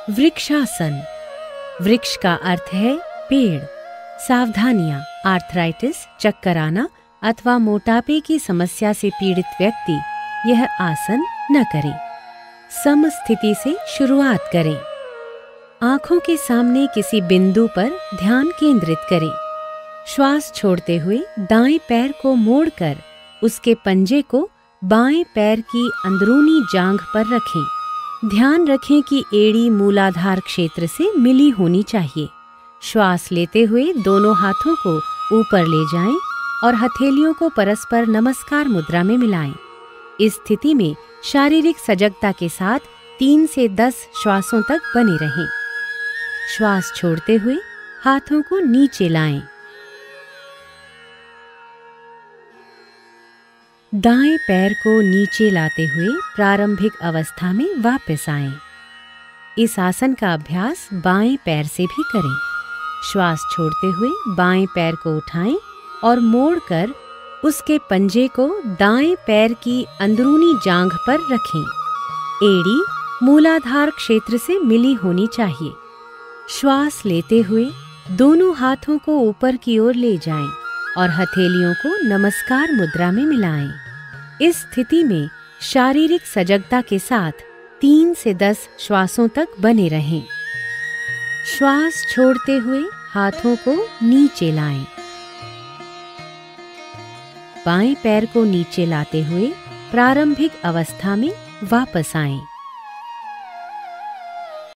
वृक्षासन। वृक्ष का अर्थ है पेड़। सावधानियां, आर्थराइटिस, चक्कर आना अथवा मोटापे की समस्या से पीड़ित व्यक्ति यह आसन न करे। समस्थिति से शुरुआत करें। आंखों के सामने किसी बिंदु पर ध्यान केंद्रित करें। श्वास छोड़ते हुए दाएं पैर को मोड़कर उसके पंजे को बाएं पैर की अंदरूनी जांघ पर रखें। ध्यान रखें कि एड़ी मूलाधार क्षेत्र से मिली होनी चाहिए। श्वास लेते हुए दोनों हाथों को ऊपर ले जाएं और हथेलियों को परस्पर नमस्कार मुद्रा में मिलाएं। इस स्थिति में शारीरिक सजगता के साथ 3 से 10 श्वासों तक बने रहें। श्वास छोड़ते हुए हाथों को नीचे लाएं। दाएं पैर को नीचे लाते हुए प्रारंभिक अवस्था में वापस आएं। इस आसन का अभ्यास बाएं पैर से भी करें। श्वास छोड़ते हुए बाएं पैर को उठाएं और मोड़कर उसके पंजे को दाएं पैर की अंदरूनी जांघ पर रखें। एड़ी मूलाधार क्षेत्र से मिली होनी चाहिए। श्वास लेते हुए दोनों हाथों को ऊपर की ओर ले जाएं और हथेलियों को नमस्कार मुद्रा में मिलाएं। इस स्थिति में शारीरिक सजगता के साथ 3 से 10 श्वासों तक बने रहें। श्वास छोड़ते हुए हाथों को नीचे लाएं। बाएं पैर को नीचे लाते हुए प्रारंभिक अवस्था में वापस आएं।